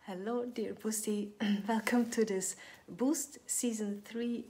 Hello, dear BOOSTie. Welcome to this Boost Season 3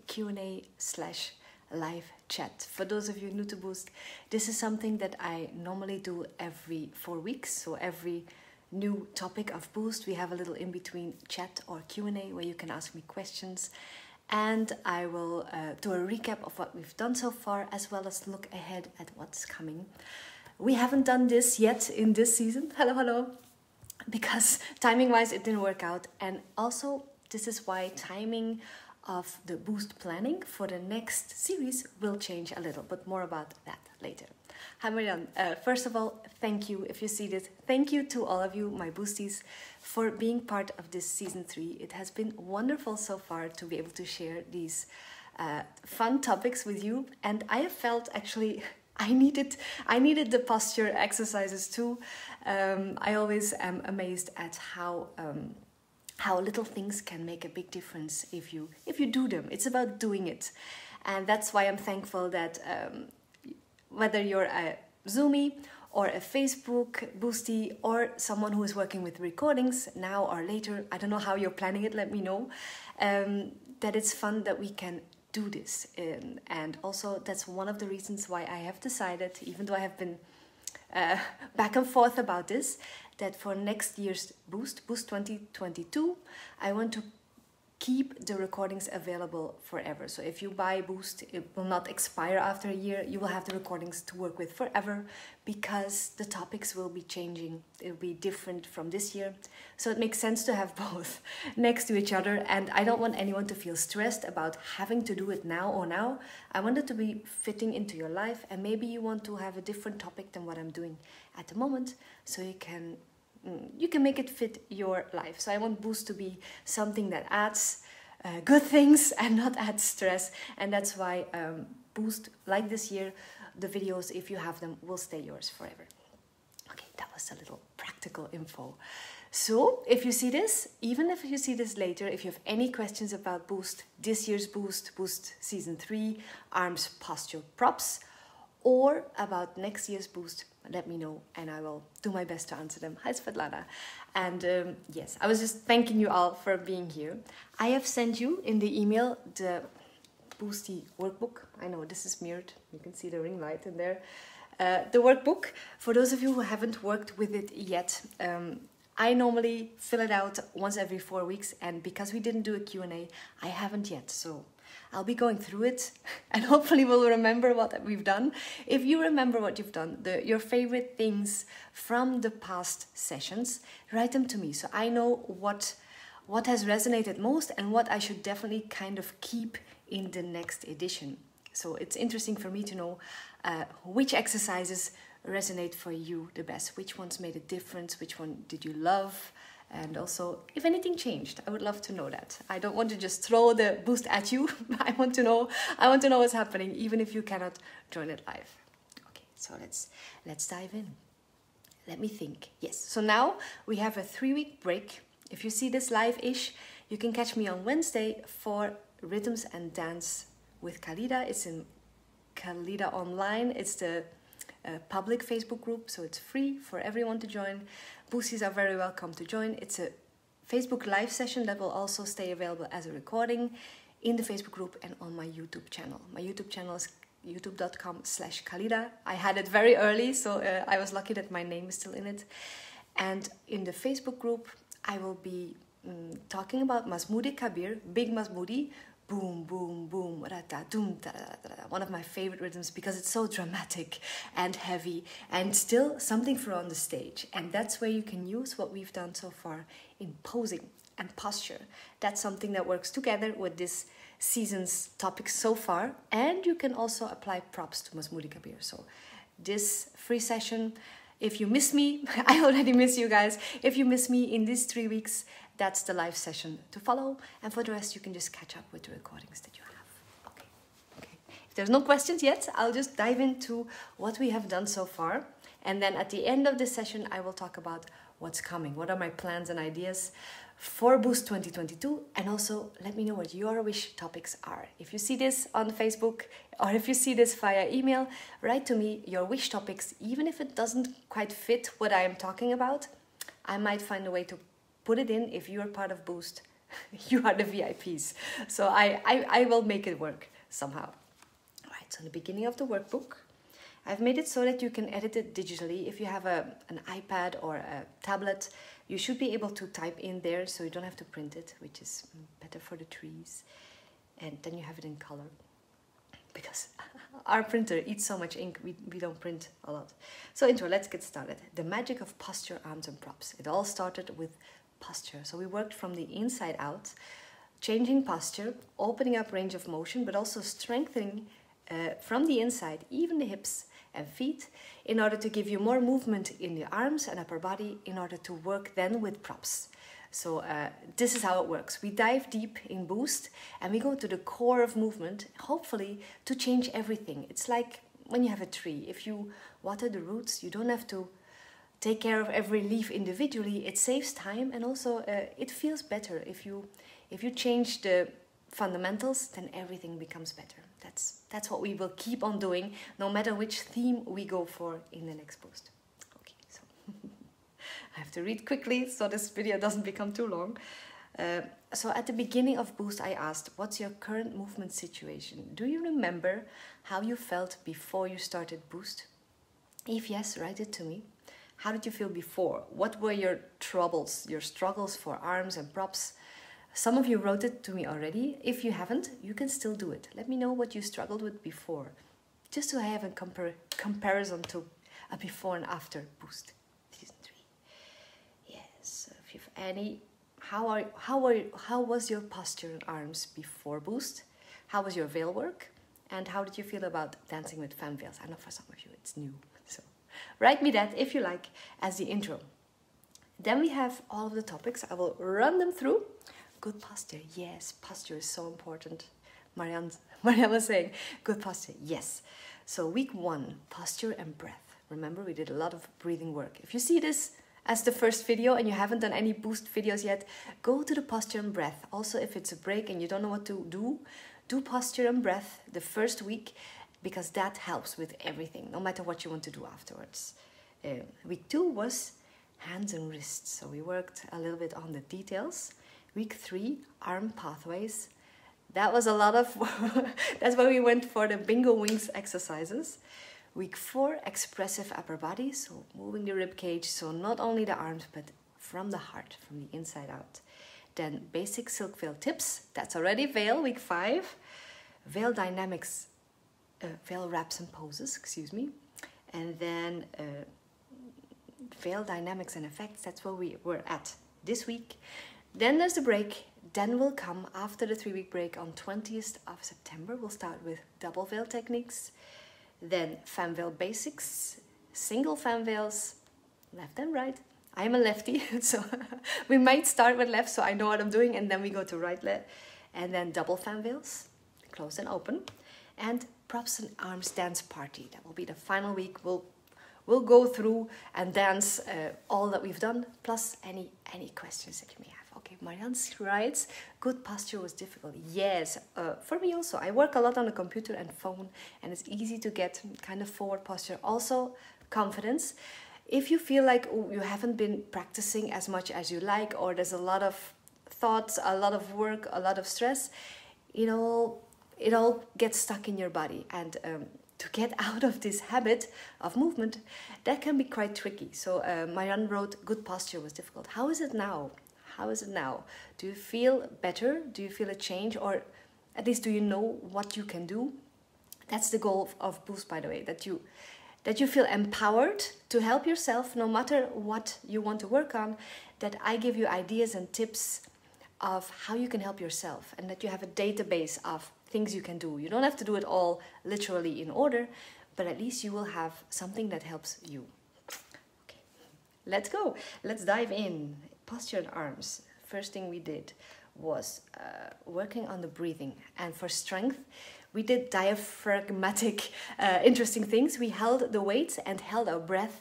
Q&A/live chat. For those of you new to Boost, this is something that I normally do every 4 weeks. So every new topic of Boost, we have a little in-between chat or Q&A where you can ask me questions. And I will do a recap of what we've done so far, as well as look ahead at what's coming. We haven't done this yet in this season. Hello. Because timing-wise it didn't work out, and also this is why timing of the Boost planning for the next series will change a little, but more about that later. Hi Marianne, first of all, thank you if you see this. Thank you to all of you, my Boosties, for being part of this Season 3. It has been wonderful so far to be able to share these fun topics with you, and I have felt actually I needed the posture exercises too. I always am amazed at how little things can make a big difference if you do them. It's about doing it, and that's why I'm thankful that whether you're a Zoomie or a Facebook Boostie or someone who is working with recordings now or later, I don't know how you're planning it. Let me know. That it's fun that we can do this, and also that's one of the reasons why I have decided, even though I have been back and forth about this, that for next year's Boost 2022, I want to keep the recordings available forever. So if you buy Boost, it will not expire after a year. You will have the recordings to work with forever, because the topics will be changing. It'll be different from this year. So it makes sense to have both next to each other. And I don't want anyone to feel stressed about having to do it now. I want it to be fitting into your life. And maybe you want to have a different topic than what I'm doing at the moment, so you can make it fit your life. So I want Boost to be something that adds good things and not adds stress. And that's why Boost, like this year, the videos, if you have them, will stay yours forever. Okay, that was a little practical info. So if you see this, even if you see this later, if you have any questions about Boost, this year's Boost Season 3, arms, posture, props, or about next year's Boost, let me know and I will do my best to answer them. Hi Svetlana. And yes, I was just thanking you all for being here. I have sent you in the email the BOOSTie workbook. I know this is mirrored. You can see the ring light in there. The workbook, for those of you who haven't worked with it yet, I normally fill it out once every 4 weeks, and because we didn't do a Q&A, I haven't yet. So I'll be going through it, and hopefully we'll remember what we've done. If you remember what you've done, your favorite things from the past sessions, write them to me so I know what has resonated most and what I should definitely kind of keep in the next edition. So it's interesting for me to know which exercises resonate for you the best, which ones made a difference, which one did you love, and also if anything changed. I would love to know that. I don't want to just throw the Boost at you. I want to know what's happening, even if you cannot join it live. Okay, so let's dive in. Let me think. Yes, so now we have a 3-week break. If you see this live-ish, you can catch me on Wednesday for Rhythms and Dance with Khalida. It's in Khalida Online. It's the public Facebook group, so it's free for everyone to join. Boosties are very welcome to join. It's a Facebook live session that will also stay available as a recording in the Facebook group and on my YouTube channel. My YouTube channel is youtube.com/Khalida. I had it very early, so I was lucky that my name is still in it. And in the Facebook group, I will be talking about Masmoudi Kabir, Big Masmoudi, boom, boom, boom, rata, doom, da, da, da, da. One of my favorite rhythms because it's so dramatic and heavy and still something for on the stage. And that's where you can use what we've done so far in posing and posture. That's something that works together with this season's topics so far. And you can also apply props to Masmoudi Kabir. So this free session, if you miss me, I already miss you guys. If you miss me in these 3 weeks, that's the live session to follow. And for the rest, you can just catch up with the recordings that you have. Okay. If there's no questions yet, I'll just dive into what we have done so far. And then at the end of this session, I will talk about what's coming. What are my plans and ideas for Boost 2022? And also let me know what your wish topics are. If you see this on Facebook or if you see this via email, write to me your wish topics. Even if it doesn't quite fit what I am talking about, I might find a way to put it in. If you're part of Boost, you are the VIPs. So I will make it work somehow. All right, so in the beginning of the workbook, I've made it so that you can edit it digitally. If you have an iPad or a tablet, you should be able to type in there, so you don't have to print it, which is better for the trees. And then you have it in color, because our printer eats so much ink, we don't print a lot. So intro, let's get started. The magic of posture, arms and props. It all started with posture. So we worked from the inside out, changing posture, opening up range of motion, but also strengthening from the inside, even the hips and feet, in order to give you more movement in the arms and upper body, in order to work then with props. So this is how it works. We dive deep in Boost and we go to the core of movement, hopefully to change everything. It's like when you have a tree. If you water the roots, you don't have to take care of every leaf individually. It saves time, and also it feels better. If you change the fundamentals, then everything becomes better. That's what we will keep on doing, no matter which theme we go for in the next Boost. Okay, so I have to read quickly so this video doesn't become too long. So at the beginning of Boost, I asked, what's your current movement situation? Do you remember how you felt before you started Boost? If yes, write it to me. How did you feel before? What were your troubles, your struggles for arms and props? Some of you wrote it to me already. If you haven't, you can still do it. Let me know what you struggled with before, just to have a comparison to a before and after Boost Season 3. Yes, if you've any, how was your posture and arms before Boost? How was your veil work? And how did you feel about dancing with fan veils? I know for some of you it's new, so write me that if you like as the intro. Then we have all of the topics. I will run them through. Good posture, yes, posture is so important. Marianne was saying, good posture, yes. So week 1, posture and breath. Remember, we did a lot of breathing work. If you see this as the first video and you haven't done any Boost videos yet, go to the posture and breath. Also, if it's a break and you don't know what to do, do posture and breath the first week, because that helps with everything, no matter what you want to do afterwards. Week 2 was hands and wrists. So we worked a little bit on the details. Week 3, arm pathways. That was a lot of, that's why we went for the bingo wings exercises. Week 4, expressive upper body, so moving the rib cage, so not only the arms, but from the heart, from the inside out. Then basic silk veil tips, that's already veil, week 5. Veil dynamics, veil wraps and poses, excuse me. And then veil dynamics and effects, that's where we were at this week. Then there's the break. Then we'll come after the 3-week break on 20th of September. We'll start with double veil techniques, then fan veil basics, single fan veils, left and right. I'm a lefty, so we might start with left, so I know what I'm doing, and then we go to right leg, and then double fan veils, closed and open, and props and arms dance party. That will be the final week. We'll go through and dance all that we've done, plus any questions that you may have. Okay, Marianne writes, good posture was difficult. Yes, for me also. I work a lot on the computer and phone, and it's easy to get kind of forward posture. Also, confidence. If you feel like you haven't been practicing as much as you like, or there's a lot of thoughts, a lot of work, a lot of stress, it all gets stuck in your body. And to get out of this habit of movement, that can be quite tricky. So Marianne wrote, good posture was difficult. How is it now? How is it now? Do you feel better? Do you feel a change? Or at least do you know what you can do? That's the goal of Boost, by the way, that you feel empowered to help yourself no matter what you want to work on, that I give you ideas and tips of how you can help yourself, and that you have a database of things you can do. You don't have to do it all literally in order, but at least you will have something that helps you. Okay, let's go. Let's dive in. Posture and arms. First thing we did was working on the breathing, and for strength we did diaphragmatic interesting things. We held the weights and held our breath,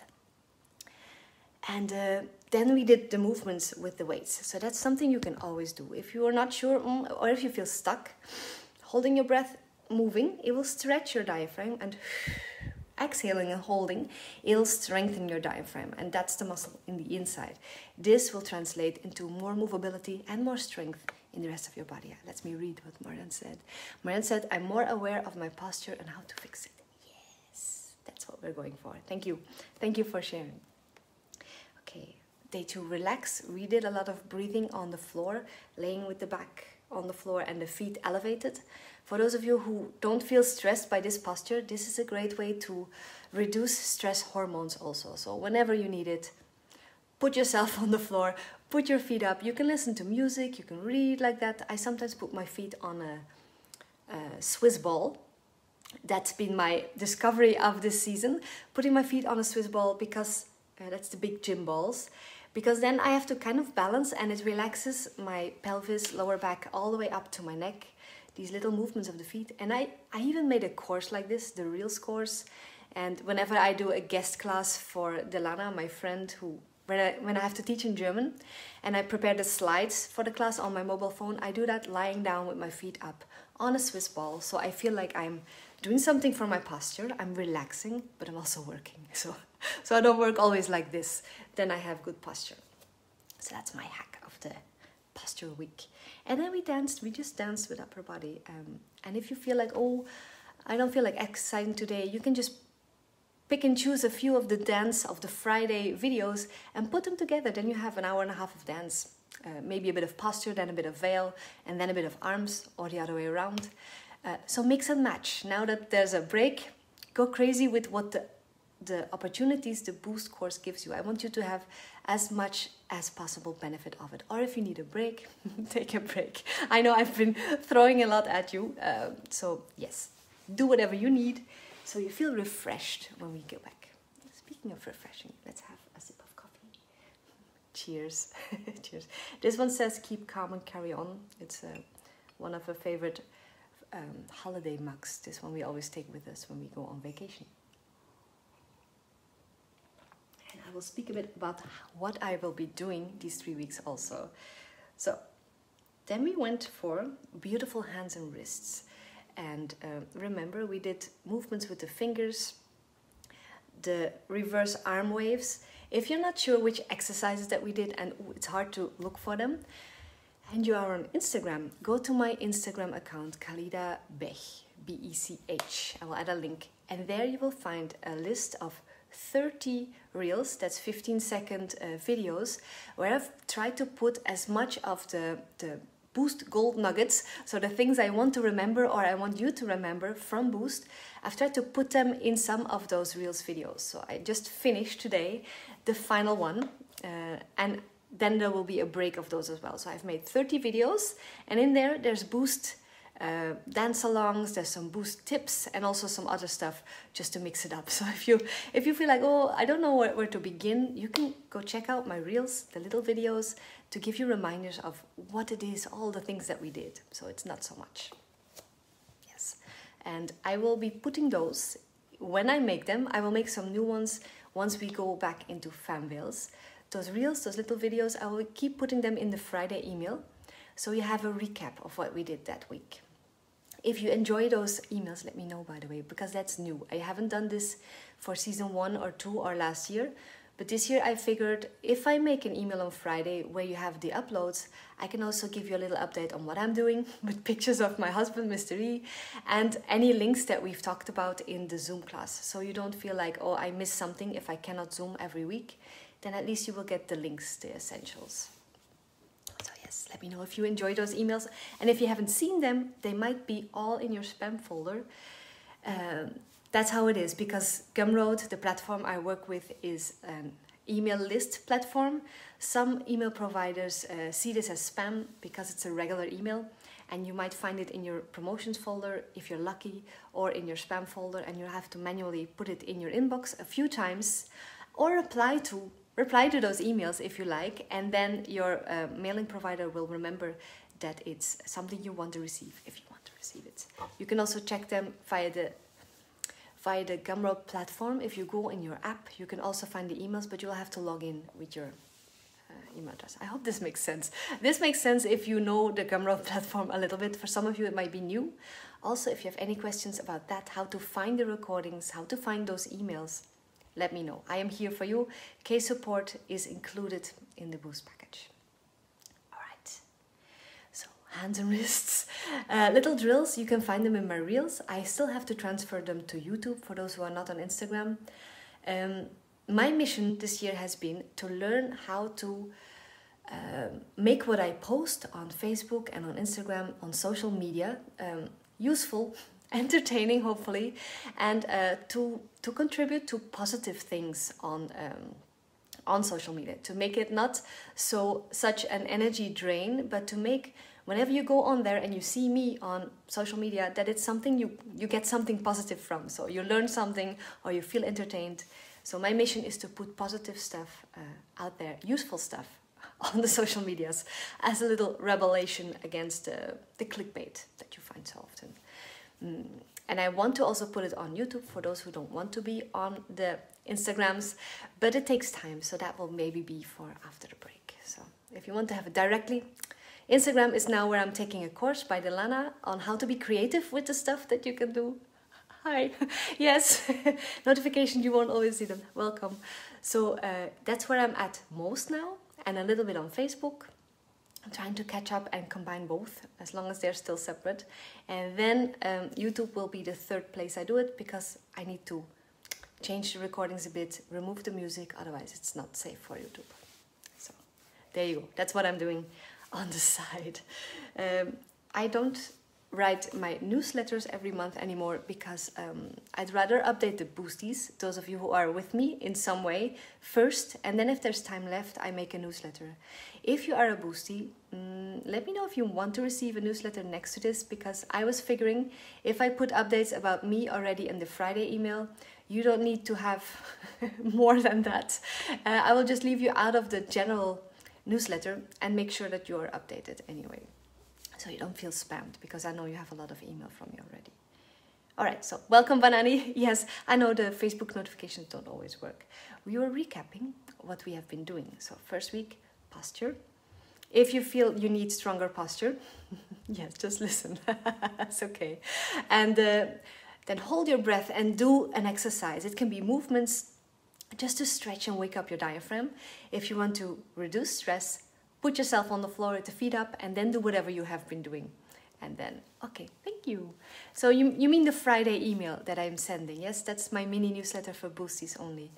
and then we did the movements with the weights. So that's something you can always do. If you are not sure, or if you feel stuck, holding your breath, moving, it will stretch your diaphragm and exhaling and holding, it'll strengthen your diaphragm, and that's the muscle in the inside. This will translate into more movability and more strength in the rest of your body. Let me read what Marianne said. Marianne said, I'm more aware of my posture and how to fix it. Yes, that's what we're going for. Thank you. Thank you for sharing. Okay, day 2, relax. We did a lot of breathing on the floor, laying with the back on the floor and the feet elevated. For those of you who don't feel stressed by this posture, this is a great way to reduce stress hormones also. So whenever you need it, put yourself on the floor, put your feet up. You can listen to music, you can read like that. I sometimes put my feet on a Swiss ball. That's been my discovery of this season, putting my feet on a Swiss ball, because that's the big gym balls. Because then I have to kind of balance, and it relaxes my pelvis, lower back, all the way up to my neck. These little movements of the feet. And I even made a course like this, the Reels course. And whenever I do a guest class for Delana, my friend, when I have to teach in German, and I prepare the slides for the class on my mobile phone, I do that lying down with my feet up on a Swiss ball. So I feel like I'm doing something for my posture. I'm relaxing, but I'm also working. So I don't work always like this. Then I have good posture. So that's my hack of the posture week. And then we just danced with upper body. And if you feel like, oh, I don't feel like exercising today, you can just pick and choose a few of the dance of the Friday videos and put them together. Then you have an hour and a half of dance. Maybe a bit of posture, then a bit of veil, and then a bit of arms, or the other way around. So mix and match. Now that there's a break, go crazy with what the opportunities the Boost course gives you. I want you to have as much as possible benefit of it. Or if you need a break, take a break. I know I've been throwing a lot at you. So yes, do whatever you need so you feel refreshed when we get back. Speaking of refreshing, let's have a sip of coffee. Cheers. Cheers. This one says, keep calm and carry on. It's one of our favorite holiday mugs. This one we always take with us when we go on vacation. And I will speak a bit about what I will be doing these 3 weeks also. So then we went for beautiful hands and wrists. And remember, we did movements with the fingers, the reverse arm waves. If you're not sure which exercises that we did, and it's hard to look for them, and you are on Instagram, go to my Instagram account, Khalida Bech, B-E-C-H. I will add a link. And there you will find a list of 30 reels, that's 15-second videos, where I've tried to put as much of the Boost gold nuggets, so the things I want to remember or I want you to remember from Boost, I've tried to put them in some of those Reels videos. So I just finished today the final one, and then there will be a break of those as well. So I've made 30 videos, and in there's Boost dance alongs, there's some Boost tips, and also some other stuff just to mix it up. So if you feel like, oh, I don't know where to begin, you can go check out my Reels, the little videos, to give you reminders of what it is, all the things that we did. So it's not so much. Yes. And I will be putting those, when I make them, I will make some new ones once we go back into fan veils. Those Reels, those little videos, I will keep putting them in the Friday email. So you have a recap of what we did that week. If you enjoy those emails, let me know, by the way, because that's new. I haven't done this for season 1 or 2 or last year. But this year I figured if I make an email on Friday where you have the uploads, I can also give you a little update on what I'm doing with pictures of my husband, Mr. E, and any links that we've talked about in the Zoom class. So you don't feel like, oh, I missed something if I cannot Zoom every week. Then at least you will get the links, the essentials. So yes, let me know if you enjoy those emails. And if you haven't seen them, they might be all in your spam folder. That's how it is, because Gumroad, the platform I work with, is an email list platform. Some email providers see this as spam because it's a regular email, and you might find it in your promotions folder if you're lucky, or in your spam folder, and you have to manually put it in your inbox a few times, or reply to those emails if you like, and then your mailing provider will remember that it's something you want to receive if you want to receive it. You can also check them via the Gumroad platform. If you go in your app, you can also find the emails, but you'll have to log in with your email address. I hope this makes sense. This makes sense if you know the Gumroad platform a little bit. For some of you, it might be new. Also, if you have any questions about that, how to find the recordings, how to find those emails, let me know. I am here for you. Case support is included in the Boost package. All right. So, hands and wrists. Little drills, you can find them in my reels. I still have to transfer them to YouTube for those who are not on Instagram. My mission this year has been to learn how to make what I post on Facebook and on Instagram, on social media, useful, entertaining hopefully, and to contribute to positive things on social media, to make it not such an energy drain, but to make whenever you go on there and you see me on social media, that it's something you get something positive from. So you learn something or you feel entertained. So my mission is to put positive stuff out there, useful stuff on the social medias, as a little rebellion against the clickbait that you find so often. And I want to also put it on YouTube for those who don't want to be on the Instagrams, but it takes time, so that will maybe be for after the break. So if you want to have it directly, Instagram is now where I'm taking a course by Delana on how to be creative with the stuff that you can do. Hi, yes, notification, you won't always see them, welcome. So that's where I'm at most now, and a little bit on Facebook. I'm trying to catch up and combine both, as long as they're still separate. And then YouTube will be the third place I do it, because I need to change the recordings a bit, remove the music, otherwise it's not safe for YouTube. So there you go, that's what I'm doing on the side. I don't write my newsletters every month anymore, because I'd rather update the boosties, those of you who are with me in some way, first, and then if there's time left, I make a newsletter. If you are a boostie, let me know if you want to receive a newsletter next to this, because I was figuring if I put updates about me already in the Friday email, you don't need to have more than that. I will just leave you out of the general newsletter and make sure that you're updated anyway, so you don't feel spammed, because I know you have a lot of email from me already. All right, so welcome Banani. Yes, I know the Facebook notifications don't always work. We were recapping what we have been doing. So first week, posture. If you feel you need stronger posture, yes, just listen, it's okay. And then hold your breath and do an exercise. It can be movements just to stretch and wake up your diaphragm. If you want to reduce stress, put yourself on the floor with the feet up and then do whatever you have been doing. And then, okay, thank you. So you mean the Friday email that I'm sending? Yes, that's my mini newsletter for boosties only.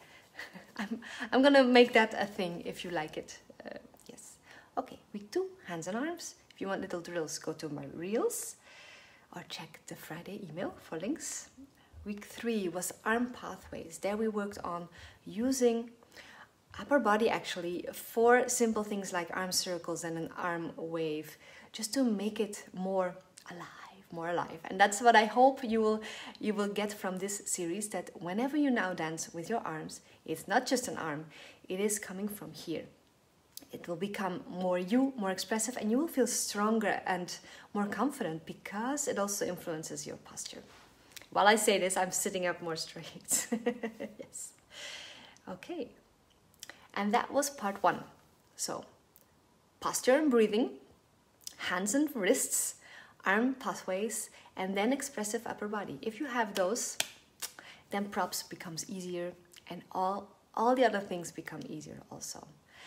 I'm gonna make that a thing if you like it. Yes. Okay, week 2, hands and arms. If you want little drills, go to my reels or check the Friday email for links. Week 3 was arm pathways. There we worked on using upper body actually for simple things like arm circles and an arm wave, just to make it more alive. And that's what I hope you will get from this series, that whenever you now dance with your arms, it's not just an arm, it is coming from here. It will become more you, more expressive, and you will feel stronger and more confident, because it also influences your posture. While I say this, I'm sitting up more straight. Yes. Okay. And that was part 1. So, posture and breathing, hands and wrists, arm pathways, and then expressive upper body. If you have those, then props becomes easier, and all the other things become easier also.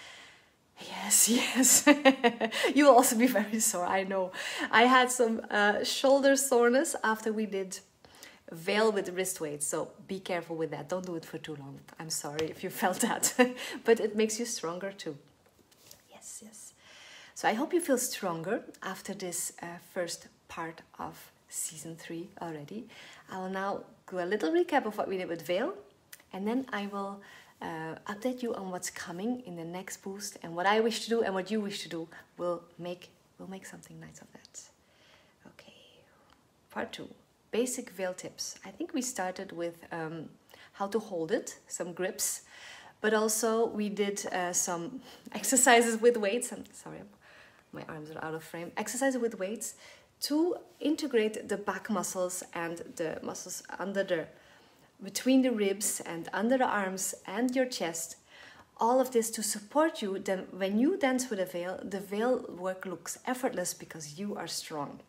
Yes, yes. You will also be very sore, I know. I had some shoulder soreness after we did veil with wrist weights, so be careful with that. Don't do it for too long. I'm sorry if you felt that, but it makes you stronger too. Yes, yes. So I hope you feel stronger after this first part of season 3 already. I will now do a little recap of what we did with veil, and then I will update you on what's coming in the next boost, and what I wish to do and what you wish to do. We'll make something nice of that. Okay, part 2. Basic veil tips. I think we started with how to hold it, some grips, but also we did some exercises with weights. I'm sorry, my arms are out of frame. Exercises with weights to integrate the back muscles and the muscles between the ribs and under the arms and your chest. All of this to support you. Then when you dance with a veil, the veil work looks effortless because you are strong.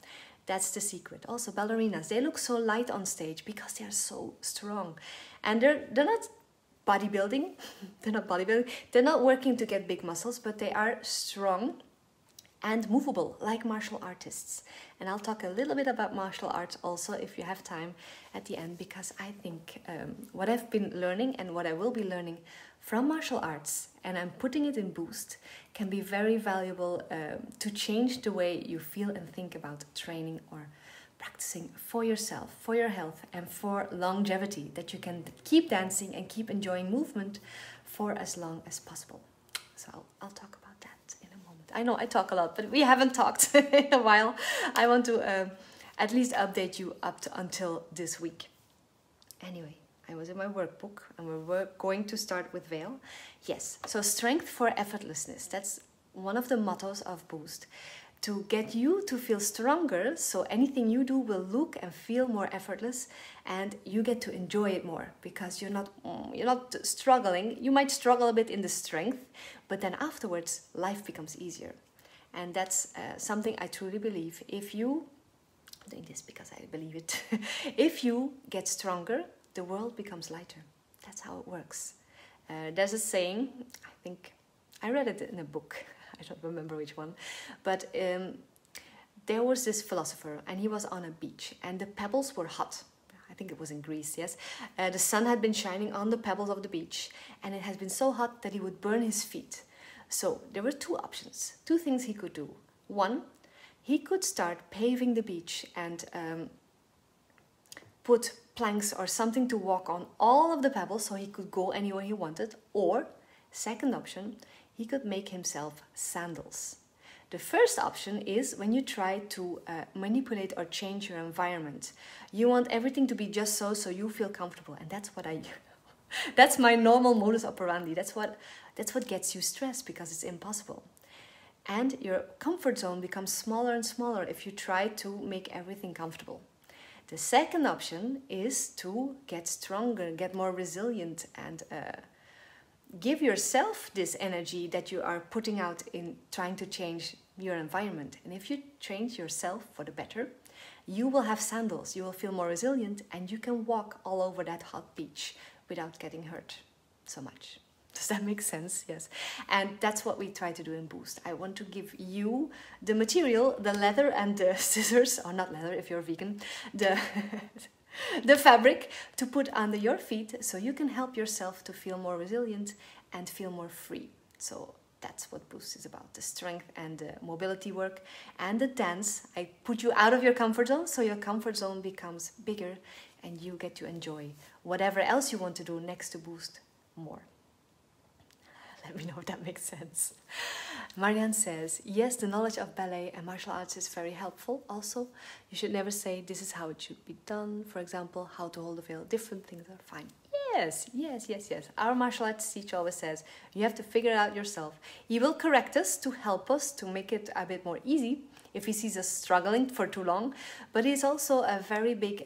That's the secret. Also, ballerinas, they look so light on stage because they are so strong. And they're not bodybuilding. They're not bodybuilding. They're not working to get big muscles, but they are strong and movable, like martial artists. And I'll talk a little bit about martial arts also, if you have time at the end, because I think what I've been learning and what I will be learning from martial arts, and I'm putting it in Boost, can be very valuable to change the way you feel and think about training or practicing for yourself, for your health, and for longevity, that you can keep dancing and keep enjoying movement for as long as possible. So I'll talk about that in a moment. I know I talk a lot, but we haven't talked in a while. I want to at least update you up to until this week. Anyway, I was in my workbook and we're going to start with Veil. Yes, so strength for effortlessness. That's one of the mottos of Boost. To get you to feel stronger, so anything you do will look and feel more effortless, and you get to enjoy it more because you're not struggling. You might struggle a bit in the strength, but then afterwards life becomes easier. And that's something I truly believe. If you, I'm doing this because I believe it, if you get stronger, the world becomes lighter. That's how it works. There's a saying, I think I read it in a book, I don't remember which one, but there was this philosopher and he was on a beach and the pebbles were hot. I think it was in Greece, yes. The sun had been shining on the pebbles of the beach and it had been so hot that he would burn his feet. So there were two options, two things he could do. One, he could start paving the beach and put planks or something to walk on all of the pebbles so he could go anywhere he wanted. Or, second option, he could make himself sandals. The first option is when you try to manipulate or change your environment. You want everything to be just so you feel comfortable, and that's what I that's my normal modus operandi. That's what gets you stressed because it's impossible. And your comfort zone becomes smaller and smaller if you try to make everything comfortable. The second option is to get stronger, get more resilient, and give yourself this energy that you are putting out in trying to change your environment. And if you change yourself for the better, you will have sandals, you will feel more resilient, and you can walk all over that hot beach without getting hurt so much. Does that make sense? Yes. And that's what we try to do in Boost. I want to give you the material, the leather and the scissors, or not leather if you're vegan, the fabric to put under your feet so you can help yourself to feel more resilient and feel more free. So that's what Boost is about, the strength and the mobility work and the dance. I put you out of your comfort zone so your comfort zone becomes bigger and you get to enjoy whatever else you want to do next to Boost more. Let me know if that makes sense. Marianne says, yes, the knowledge of ballet and martial arts is very helpful. Also, you should never say this is how it should be done. For example, how to hold a veil. Different things are fine. Yes. Our martial arts teacher always says, you have to figure it out yourself. He will correct us to help us to make it a bit more easy if he sees us struggling for too long. But he's also a very big,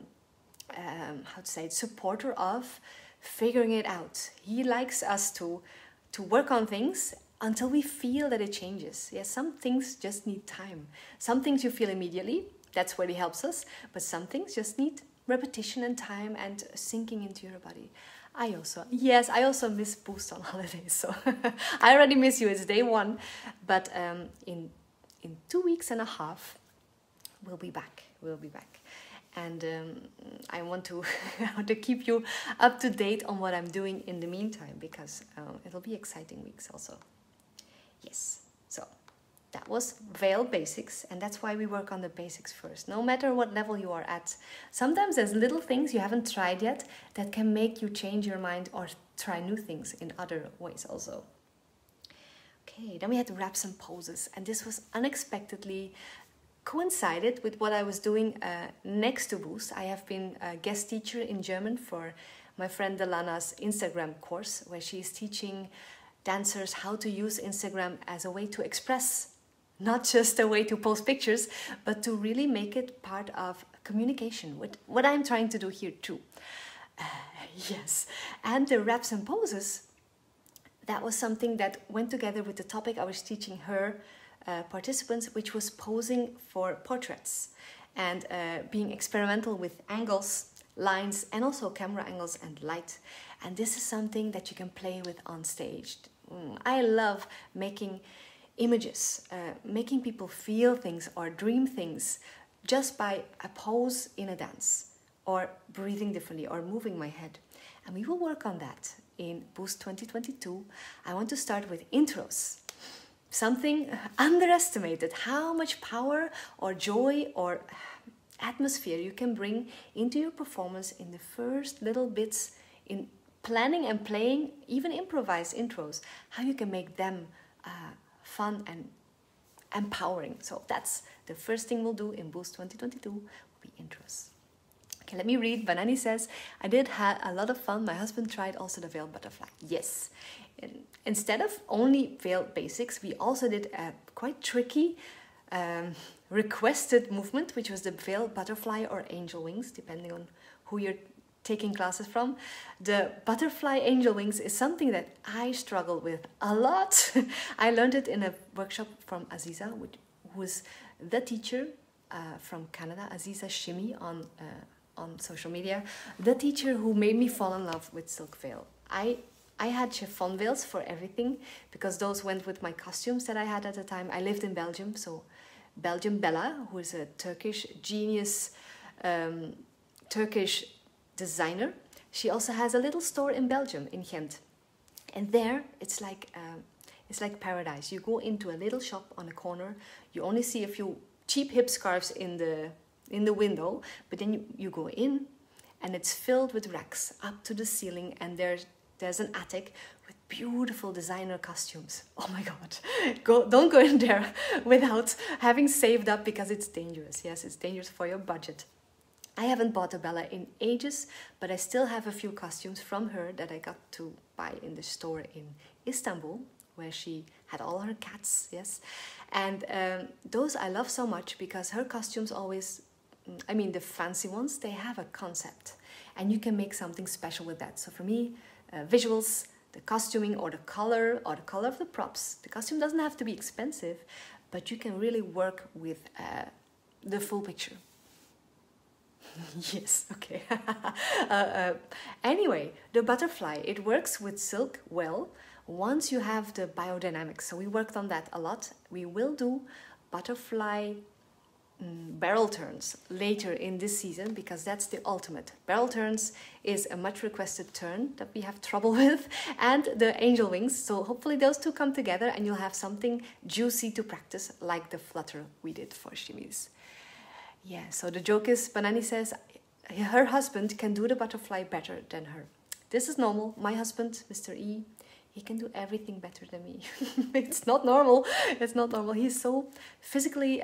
supporter of figuring it out. He likes us to work on things until we feel that it changes. Yes, some things just need time. Some things you feel immediately, that's where he helps us, but some things just need repetition and time and sinking into your body. I also miss Boost on holidays, so I already miss you, it's day one, but in 2.5 weeks, we'll be back. And I want to keep you up to date on what I'm doing in the meantime, because it'll be exciting weeks also. Yes, so that was Veil Basics, and that's why we work on the basics first. No matter what level you are at, sometimes there's little things you haven't tried yet that can make you change your mind or try new things in other ways also. Okay, then we had reps and poses, and this was unexpectedly coincided with what I was doing next to Boost. I have been a guest teacher in German for my friend Delana's Instagram course, where she is teaching dancers how to use Instagram as a way to express, not just a way to post pictures, but to really make it part of communication, with what I'm trying to do here too. Yes, and the reps and poses, that was something that went together with the topic I was teaching her participants, which was posing for portraits and being experimental with angles, lines, and also camera angles and light. And this is something that you can play with on stage. I love making images, making people feel things or dream things just by a pose in a dance, or breathing differently, or moving my head. And we will work on that in Boost 2022. I want to start with intros. Something underestimated, how much power or joy or atmosphere you can bring into your performance in the first little bits in planning and playing, even improvised intros, how you can make them fun and empowering. So that's the first thing we'll do in Boost 2022, will be intros. Okay, let me read. Banani says, I did have a lot of fun. My husband tried also the veil butterfly. Yes. Instead of only veil basics, we also did a quite tricky requested movement, which was the veil butterfly or angel wings, depending on who you're taking classes from. The butterfly angel wings is something that I struggle with a lot. I learned it in a workshop from Aziza, who is the teacher from Canada, Aziza Shimmy on social media, the teacher who made me fall in love with silk veil. I had chiffon veils for everything because those went with my costumes that I had at the time. I lived in Belgium, so Belgium Bella, who is a Turkish genius, Turkish designer. She also has a little store in Belgium, in Ghent. And there, it's like paradise. You go into a little shop on a corner, you only see a few cheap hip scarves in the window, but then you go in and it's filled with racks up to the ceiling, and there's an attic with beautiful designer costumes. Oh my God, don't go in there without having saved up, because it's dangerous. Yes, it's dangerous for your budget. I haven't bought a Bella in ages, but I still have a few costumes from her that I got to buy in the store in Istanbul, where she had all her cats, yes. And those I love so much because her costumes always, I mean the fancy ones, they have a concept. And you can make something special with that. So for me, visuals, the costuming, or the color of the props. The costume doesn't have to be expensive, but you can really work with the full picture. Yes, okay. Anyway, the butterfly, it works with silk well once you have the biodynamics. So we worked on that a lot. We will do butterfly barrel turns later in this season, because that's the ultimate. Barrel turns is a much requested turn that we have trouble with, and the angel wings. So hopefully those two come together and you'll have something juicy to practice, like the flutter we did for shimmies. Yeah, so the joke is, Banani says her husband can do the butterfly better than her. This is normal. My husband, Mr. E, he can do everything better than me. It's not normal. It's not normal. He's so physically,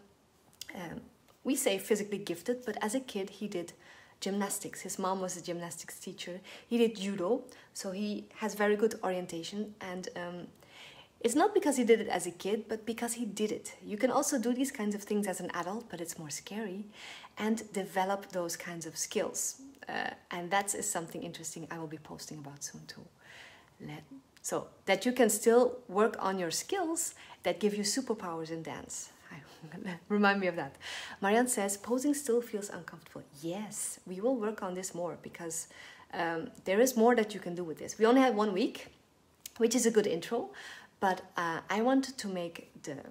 we say physically gifted, but as a kid he did gymnastics. His mom was a gymnastics teacher. He did judo, so he has very good orientation, and it's not because he did it as a kid, but because he did it. You can also do these kinds of things as an adult, but it's more scary, and develop those kinds of skills. And that is something interesting I will be posting about soon too. So that you can still work on your skills that give you superpowers in dance. Remind me of that. Marianne says, posing still feels uncomfortable. Yes, we will work on this more, because there is more that you can do with this. We only had 1 week, which is a good intro. But I wanted to make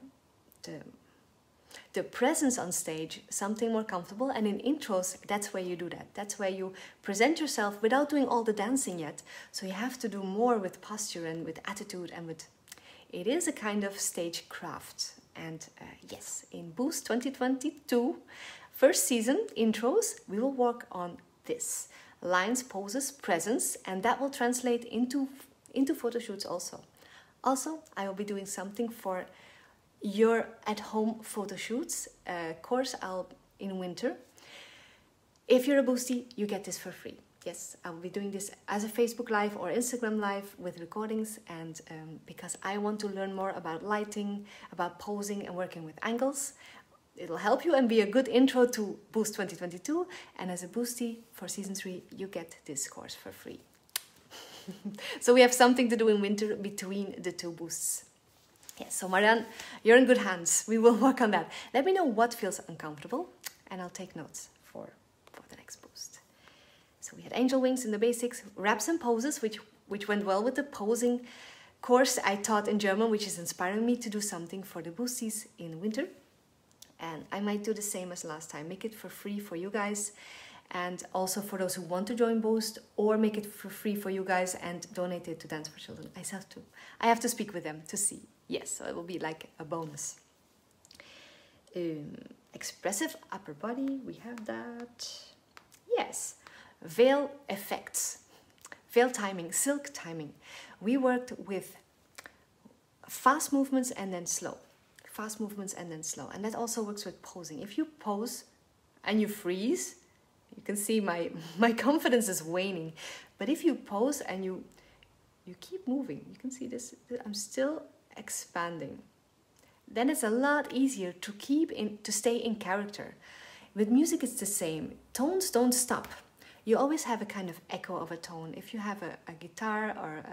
the presence on stage something more comfortable, and in intros, that's where you do that. That's where you present yourself without doing all the dancing yet. So you have to do more with posture and with attitude, and with, it is a kind of stage craft. And yes, in Boost 2022, first season intros, we will work on this. Lines, poses, presence, and that will translate into photo shoots also. Also, I will be doing something for your at-home photo shoots course in winter. If you're a Boostie, you get this for free. Yes, I will be doing this as a Facebook Live or Instagram Live with recordings, and because I want to learn more about lighting, about posing and working with angles. It'll help you and be a good intro to Boost 2022. And as a Boostie for Season 3, you get this course for free. So we have something to do in winter between the two boosts. Yes, so Marianne, you're in good hands. We will work on that. Let me know what feels uncomfortable, and I'll take notes for the next boost. So we had angel wings in the basics, reps and poses, which went well with the posing course I taught in German, which is inspiring me to do something for the boosties in winter. And I might do the same as last time, make it for free for you guys, and also for those who want to join Boost, or make it for free for you guys and donate it to Dance for Children. I have to speak with them to see. Yes, so it will be like a bonus. Expressive upper body, we have that. Yes, veil effects, veil timing, silk timing. We worked with fast movements and then slow. Fast movements and then slow. And that also works with posing. If you pose and you freeze, you can see my confidence is waning. But if you pose and you keep moving, you can see this, I'm still expanding. Then it's a lot easier to stay in character. With music, it's the same. Tones don't stop. You always have a kind of echo of a tone. If you have a guitar or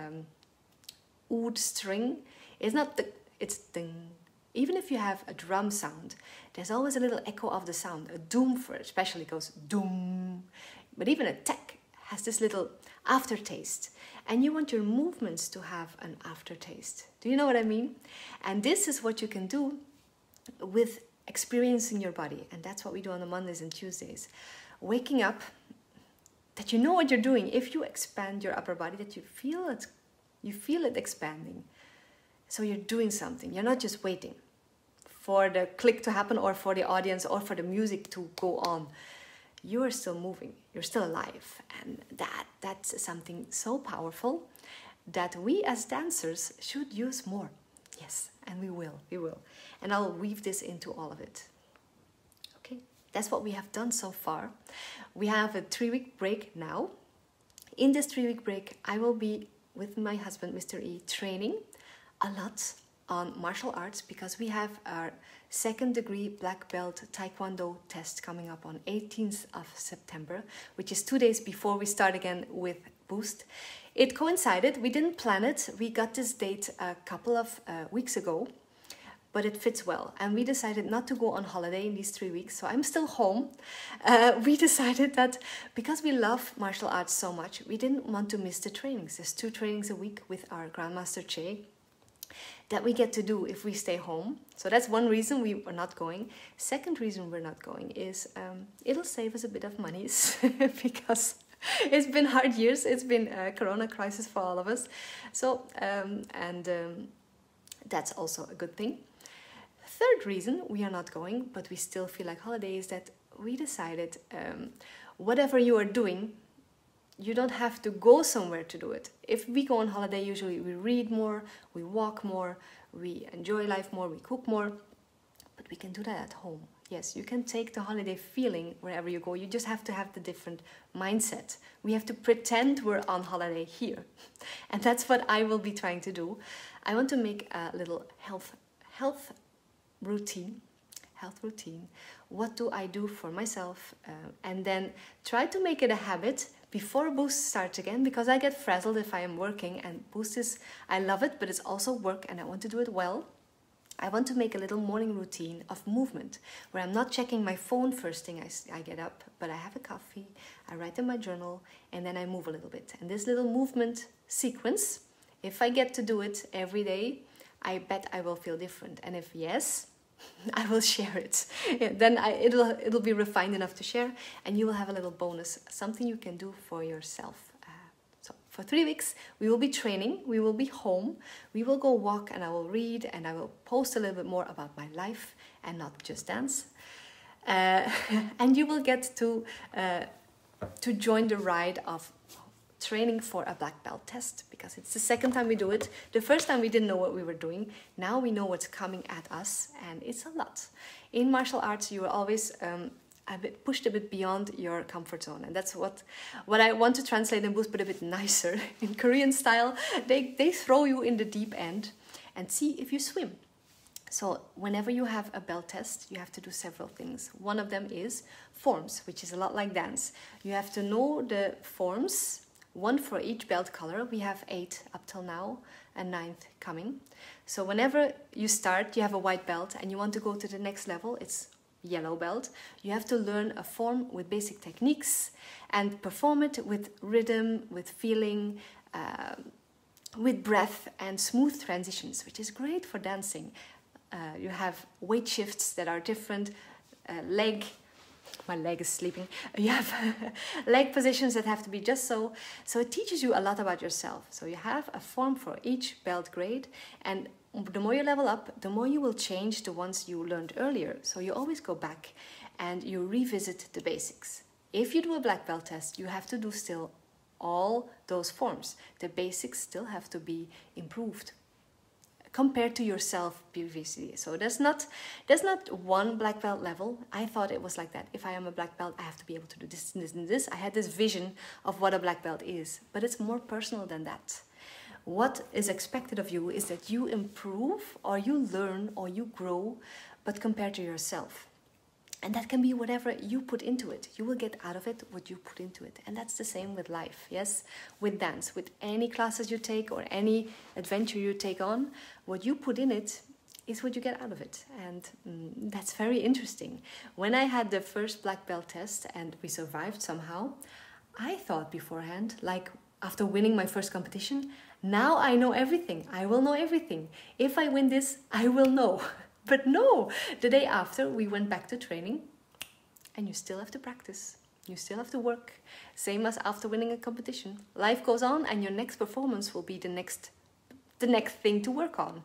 oud string, it's not it's ding. Even if you have a drum sound, there's always a little echo of the sound. A doom, for it especially, goes doom. But even a tech has this little aftertaste. And you want your movements to have an aftertaste. Do you know what I mean? And this is what you can do with experiencing your body. And that's what we do on the Mondays and Tuesdays. Waking up, that you know what you're doing. If you expand your upper body, that you feel it expanding. So you're doing something. You're not just waiting for the click to happen or for the audience or for the music to go on. You are still moving. You're still alive. And that's something so powerful that we as dancers should use more. Yes, and we will. And I'll weave this into all of it. Okay, that's what we have done so far. We have a 3-week break now. In this 3-week break, I will be with my husband, Mr. E, training a lot on martial arts because we have our 2nd degree black belt TaeKwonDo test coming up on 18th of September, which is 2 days before we start again with Boost. It coincided, we didn't plan it, we got this date a couple of weeks ago, but it fits well. And we decided not to go on holiday in these 3 weeks, so I'm still home. We decided that because we love martial arts so much, we didn't want to miss the trainings. There's 2 trainings a week with our Grandmaster Che that we get to do if we stay home. So that's one reason we are not going. Second reason we're not going is it'll save us a bit of money because it's been hard years. It's been a corona crisis for all of us. So, that's also a good thing. Third reason we are not going, but we still feel like holidays, that we decided whatever you are doing, you don't have to go somewhere to do it. If we go on holiday, usually we read more, we walk more, we enjoy life more, we cook more, but we can do that at home. Yes, you can take the holiday feeling wherever you go. You just have to have the different mindset. We have to pretend we're on holiday here. And that's what I will be trying to do. I want to make a little health routine. What do I do for myself? And then try to make it a habit before Boost starts again, because I get frazzled if I am working, and Boost is, I love it, but it's also work and I want to do it well. I want to make a little morning routine of movement where I'm not checking my phone first thing I get up, but I have a coffee, I write in my journal, and then I move a little bit. And this little movement sequence, if I get to do it every day, I bet I will feel different. And if yes, I will share it. Yeah, then it'll be refined enough to share, and you will have a little bonus, something you can do for yourself. So for 3 weeks, we will be training, we will be home, we will go walk, and I will read, and I will post a little bit more about my life and not just dance. And you will get to join the ride of training for a black belt test, because it's the second time we do it. The first time we didn't know what we were doing. Now we know what's coming at us, and it's a lot. In martial arts, you are always pushed a bit beyond your comfort zone, and that's what I want to translate in Boost, but a bit nicer. In Korean style, they throw you in the deep end and see if you swim. So whenever you have a belt test, you have to do several things. One of them is forms, which is a lot like dance. You have to know the forms, one for each belt color. We have 8 up till now. and 9th coming. So whenever you start, you have a white belt and you want to go to the next level, it's yellow belt. You have to learn a form with basic techniques and perform it with rhythm, with feeling, with breath and smooth transitions, which is great for dancing. You have weight shifts that are different, my leg is sleeping. You have leg positions that have to be just so. So it teaches you a lot about yourself. So you have a form for each belt grade, and the more you level up, the more you will change the ones you learned earlier. So you always go back and you revisit the basics. If you do a black belt test, you have to do still all those forms. The basics still have to be improved compared to yourself previously. So there's not one black belt level. I thought it was like that. If I am a black belt, I have to be able to do this and this and this. I had this vision of what a black belt is, but it's more personal than that. What is expected of you is that you improve or you learn or you grow, but compared to yourself. And that can be whatever you put into it. You will get out of it what you put into it. And that's the same with life, yes? With dance, with any classes you take or any adventure you take on, what you put in it is what you get out of it. And that's very interesting. When I had the first black belt test and we survived somehow, I thought beforehand, like after winning my first competition, now I know everything. I will know everything. If I win this, I will know. But no, the day after we went back to training and you still have to practice. You still have to work. Same as after winning a competition. Life goes on and your next performance will be the next thing to work on.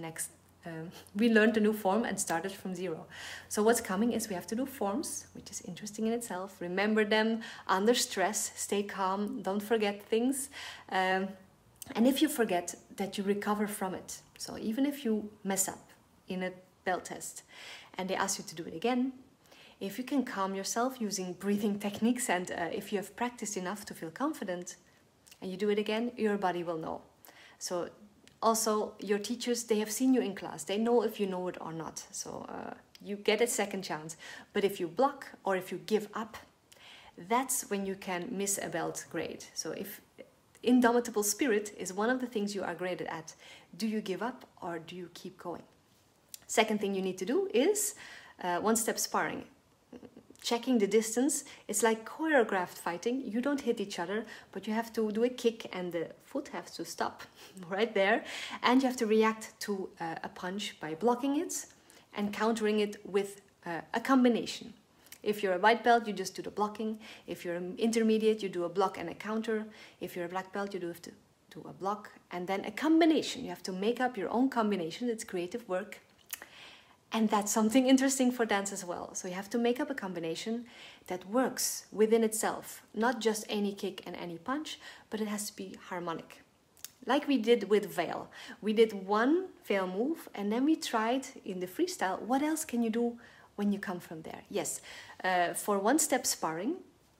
We learned a new form and started from zero. So what's coming is we have to do forms, which is interesting in itself. Remember them under stress, stay calm, don't forget things. And if you forget, that you recover from it. So even if you mess up in a belt test and they ask you to do it again, if you can calm yourself using breathing techniques and if you have practiced enough to feel confident and you do it again, your body will know. So also your teachers, they have seen you in class. They know if you know it or not. So you get a second chance. But if you block or if you give up, that's when you can miss a belt grade. So if indomitable spirit is one of the things you are graded at, do you give up or do you keep going? Second thing you need to do is one-step sparring. Checking the distance. It's like choreographed fighting. You don't hit each other, but you have to do a kick and the foot has to stop right there. And you have to react to a punch by blocking it and countering it with a combination. If you're a white belt, you just do the blocking. If you're an intermediate, you do a block and a counter. If you're a black belt, you have to do a block and then a combination. You have to make up your own combination. It's creative work. And that's something interesting for dance as well. So you have to make up a combination that works within itself. Not just any kick and any punch, but it has to be harmonic. Like we did with veil. We did one veil move and then we tried in the freestyle, what else can you do when you come from there? Yes, for one-step sparring,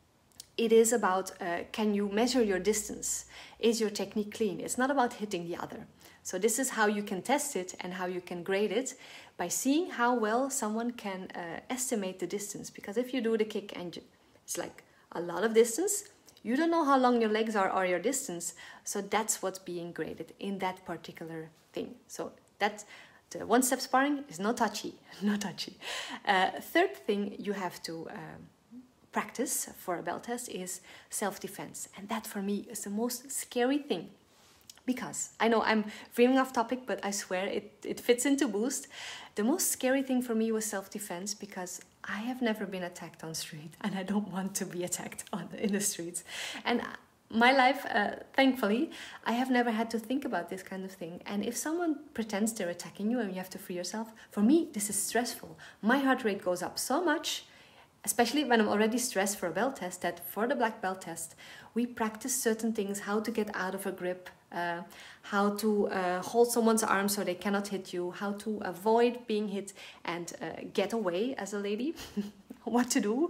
it is about can you measure your distance? Is your technique clean? It's not about hitting the other. So this is how you can test it and how you can grade it by seeing how well someone can estimate the distance. Because if you do the kick and it's like a lot of distance, you don't know how long your legs are or your distance. So that's what's being graded in that particular thing. So that's the one-step sparring is no touchy, no touchy. Third thing you have to practice for a belt test is self-defense. And that for me is the most scary thing. Because I know I'm veering off topic, but I swear it fits into Boost. The most scary thing for me was self-defense because I have never been attacked on street and I don't want to be attacked in the streets. And my life, thankfully, I have never had to think about this kind of thing. And if someone pretends they're attacking you and you have to free yourself, for me, this is stressful. My heart rate goes up so much, especially when I'm already stressed for a belt test, that for the black belt test, we practice certain things, how to get out of a grip, how to hold someone's arm so they cannot hit you, how to avoid being hit and get away as a lady, what to do,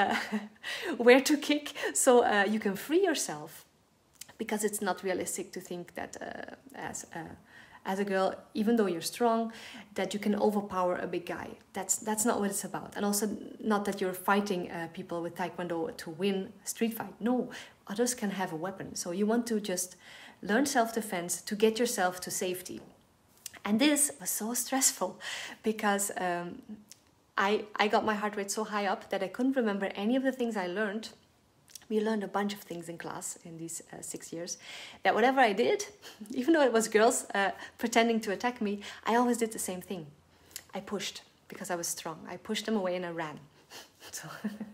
where to kick, so you can free yourself. Because it's not realistic to think that as a girl, even though you're strong, that you can overpower a big guy. That's not what it's about. And also not that you're fighting people with Taekwondo to win a street fight. No, others can have a weapon. So you want to just learn self-defense to get yourself to safety. And this was so stressful because I got my heart rate so high up that I couldn't remember any of the things I learned. We learned a bunch of things in class in these 6 years, that whatever I did, even though it was girls pretending to attack me, I always did the same thing. I pushed because I was strong. I pushed them away and I ran. So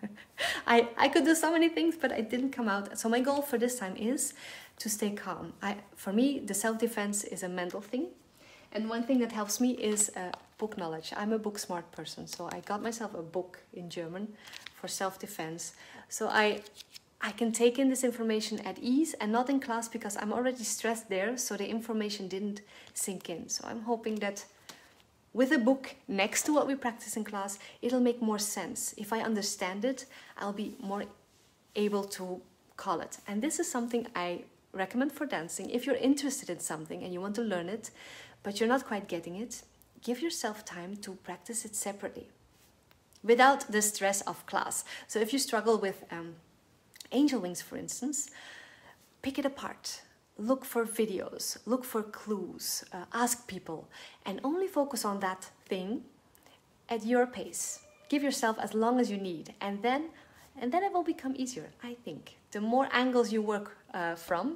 I could do so many things, but I didn't come out. So my goal for this time is to stay calm. For me, the self-defense is a mental thing. And one thing that helps me is book knowledge. I'm a book smart person, so I got myself a book in German for self-defense. So I can take in this information at ease and not in class because I'm already stressed there, so the information didn't sink in. So I'm hoping that with a book next to what we practice in class, it'll make more sense. If I understand it, I'll be more able to call it. And this is something I recommend for dancing. If you're interested in something and you want to learn it, but you're not quite getting it, give yourself time to practice it separately without the stress of class. So if you struggle with angel wings, for instance, pick it apart. Look for videos, look for clues, ask people, and only focus on that thing at your pace. Give yourself as long as you need, and then it will become easier, I think. The more angles you work from,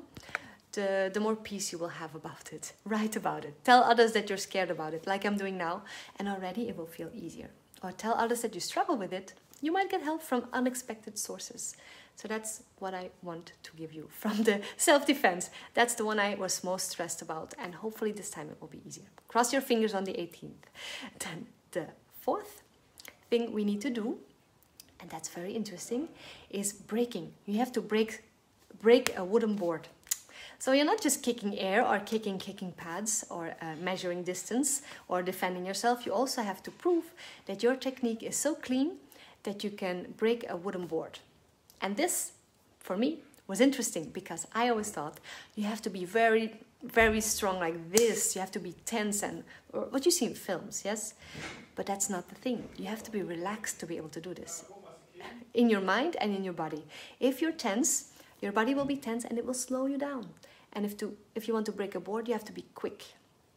the more peace you will have about it. Write about it. Tell others that you're scared about it, like I'm doing now, and already it will feel easier. Or tell others that you struggle with it. You might get help from unexpected sources. So that's what I want to give you from the self-defense. That's the one I was most stressed about, and hopefully this time it will be easier. Cross your fingers on the 18th. Then the fourth thing we need to do, and that's very interesting, is breaking. You have to break a wooden board. So you're not just kicking air or kicking pads or measuring distance or defending yourself. You also have to prove that your technique is so clean that you can break a wooden board. And this, for me, was interesting because I always thought you have to be very, very strong like this. You have to be tense and what you see in films, yes? But that's not the thing. You have to be relaxed to be able to do this in your mind and in your body. If you're tense, your body will be tense and it will slow you down. And if you want to break a board, you have to be quick.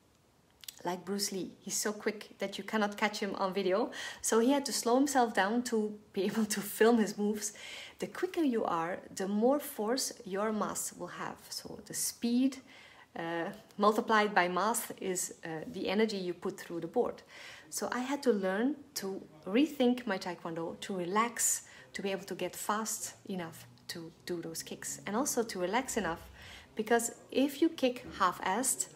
Like Bruce Lee, he's so quick that you cannot catch him on video. So he had to slow himself down to be able to film his moves. The quicker you are, the more force your mass will have. So the speed multiplied by mass is the energy you put through the board. So I had to learn to rethink my Taekwondo, to relax, to be able to get fast enough to do those kicks. And also to relax enough, because if you kick half-assed,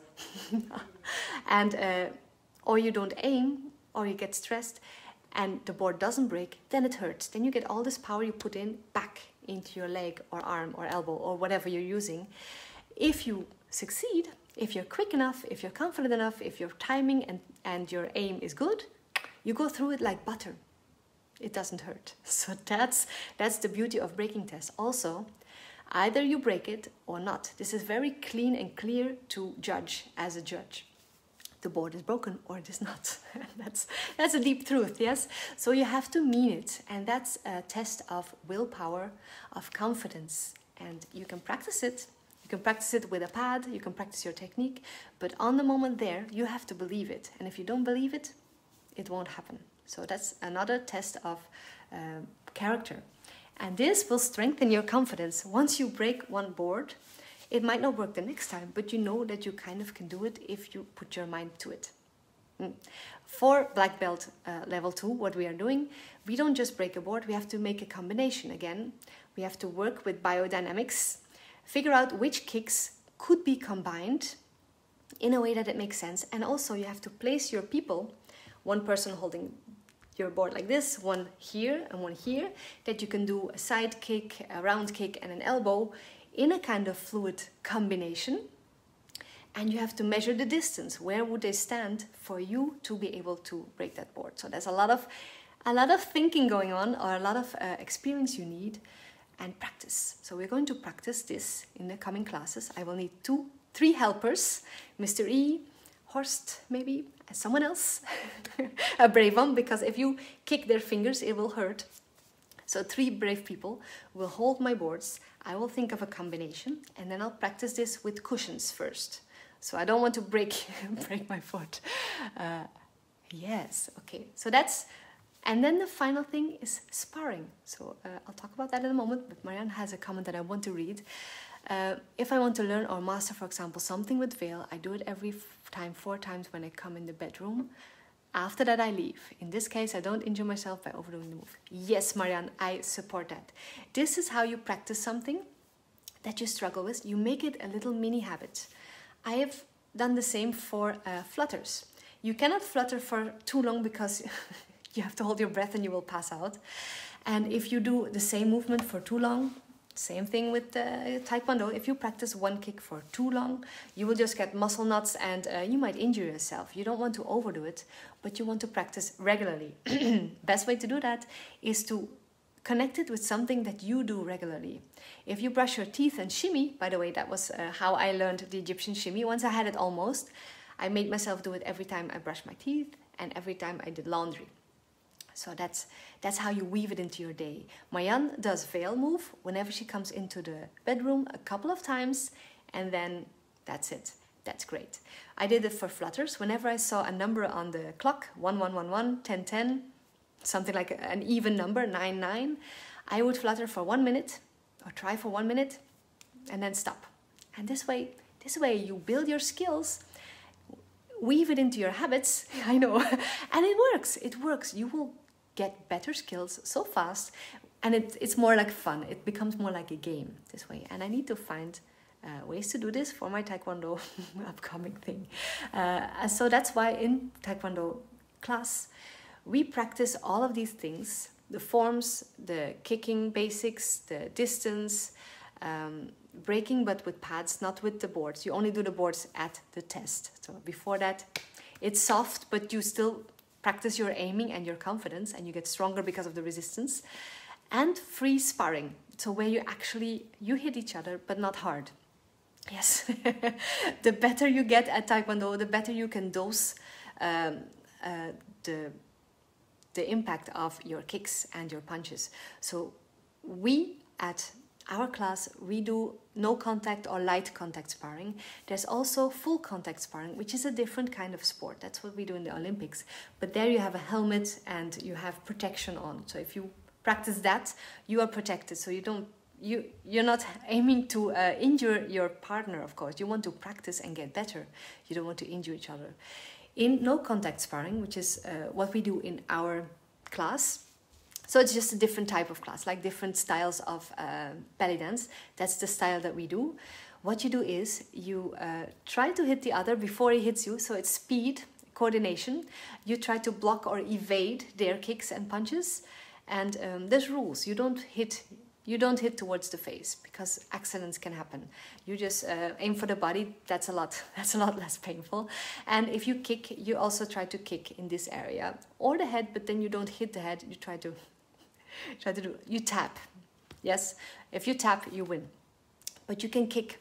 and or you don't aim, or you get stressed, and the board doesn't break, then it hurts. Then you get all this power you put in back into your leg or arm or elbow or whatever you're using. If you succeed, if you're quick enough, if you're confident enough, if your timing and your aim is good, you go through it like butter. It doesn't hurt. So that's the beauty of breaking tests. Also, either you break it or not. This is very clean and clear to judge as a judge. The board is broken or it is not. That's a deep truth, yes? So you have to mean it, and that's a test of willpower, of confidence, and you can practice it. You can practice it with a pad, you can practice your technique, but on the moment there, you have to believe it, and if you don't believe it, it won't happen. So that's another test of character. And this will strengthen your confidence. Once you break one board, it might not work the next time, but you know that you kind of can do it if you put your mind to it. For black belt level 2, what we are doing, we don't just break a board, we have to make a combination again. We have to work with biodynamics, figure out which kicks could be combined in a way that it makes sense. And also you have to place your people, one person holding your board like this, one here and one here, that you can do a side kick, a round kick and an elbow in a kind of fluid combination. And you have to measure the distance. Where would they stand for you to be able to break that board? So there's a lot of thinking going on, or a lot of experience you need, and practice. So we're going to practice this in the coming classes. I will need 3 helpers, Mr. E, Horst maybe, and someone else, a brave one, because if you kick their fingers, it will hurt. So 3 brave people will hold my boards. I will think of a combination, and then I'll practice this with cushions first. So I don't want to break my foot. Yes, okay. So that's, and then the final thing is sparring. So I'll talk about that in a moment, but Marianne has a comment that I want to read. If I want to learn or master, for example, something with veil, I do it every time, 4 times when I come in the bedroom. After that, I leave. In this case, I don't injure myself by overdoing the move. Yes, Marianne, I support that. This is how you practice something that you struggle with. You make it a little mini habit. I have done the same for flutters. You cannot flutter for too long because you have to hold your breath and you will pass out. And if you do the same movement for too long, same thing with Taekwondo. If you practice one kick for too long, you will just get muscle knots and you might injure yourself. You don't want to overdo it, but you want to practice regularly. Best way to do that is to connect it with something that you do regularly. If you brush your teeth and shimmy, by the way, that was how I learned the Egyptian shimmy. Once I had it almost, I made myself do it every time I brushed my teeth and every time I did laundry. So that's how you weave it into your day. Marianne does veil move whenever she comes into the bedroom a couple of times, and then that's it. That's great. I did it for flutters. Whenever I saw a number on the clock, 1111, 1010, something like an even number, 99, I would flutter for 1 minute or try for 1 minute and then stop. And this way you build your skills, weave it into your habits, I know, and it works. You will get better skills so fast, and it's more like fun. It becomes more like a game this way. And I need to find ways to do this for my Taekwondo upcoming thing. So that's why in Taekwondo class, we practice all of these things, the forms, the kicking basics, the distance, breaking, but with pads, not with the boards. You only do the boards at the test. So before that, it's soft, but you still practice your aiming and your confidence, and you get stronger because of the resistance. And free sparring, so where you hit each other, but not hard. Yes, the better you get at Taekwondo, the better you can dose the impact of your kicks and your punches. So we at our class, we do no contact or light contact sparring. There's also full contact sparring, which is a different kind of sport. That's what we do in the Olympics. But there you have a helmet and you have protection on. So if you practice that, you are protected. So you're not aiming to injure your partner, of course. You want to practice and get better. You don't want to injure each other. In no contact sparring, which is what we do in our class, so it's just a different type of class, like different styles of belly dance. That's the style that we do. What you do is you try to hit the other before he hits you. So it's speed, coordination. You try to block or evade their kicks and punches. And there's rules. You don't hit towards the face because accidents can happen. You just aim for the body. That's a lot less painful. And if you kick, you also try to kick in this area or the head, but then you don't hit the head. You you tap. Yes, if you tap, you win. But you can kick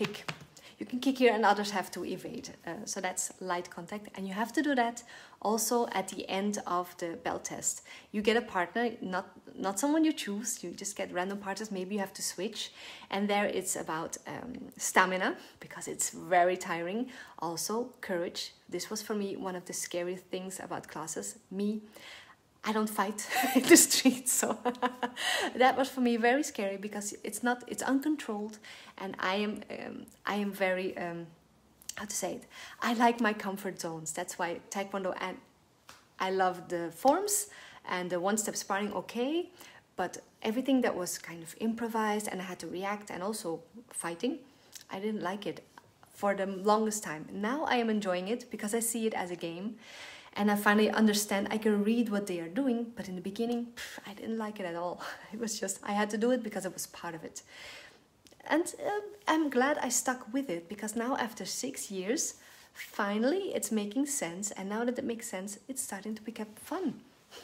here, and others have to evade. So that's light contact, and you have to do that also at the end of the belt test. You get a partner, not someone you choose. You just get random partners. Maybe you have to switch, and there it's about stamina because it's very tiring. Also courage. This was for me one of the scary things about classes. I don't fight in the streets, so that was for me very scary because it's uncontrolled, and I am very how to say it. I like my comfort zones. That's why Taekwondo, and I love the forms and the one-step sparring, okay, but everything that was kind of improvised and I had to react and also fighting, I didn't like it for the longest time. Now I am enjoying it because I see it as a game. And I finally understand, I can read what they are doing, but in the beginning, I didn't like it at all. It was just, I had to do it because it was part of it. And I'm glad I stuck with it, because now after 6 years, finally it's making sense. And now that it makes sense, it's starting to become fun.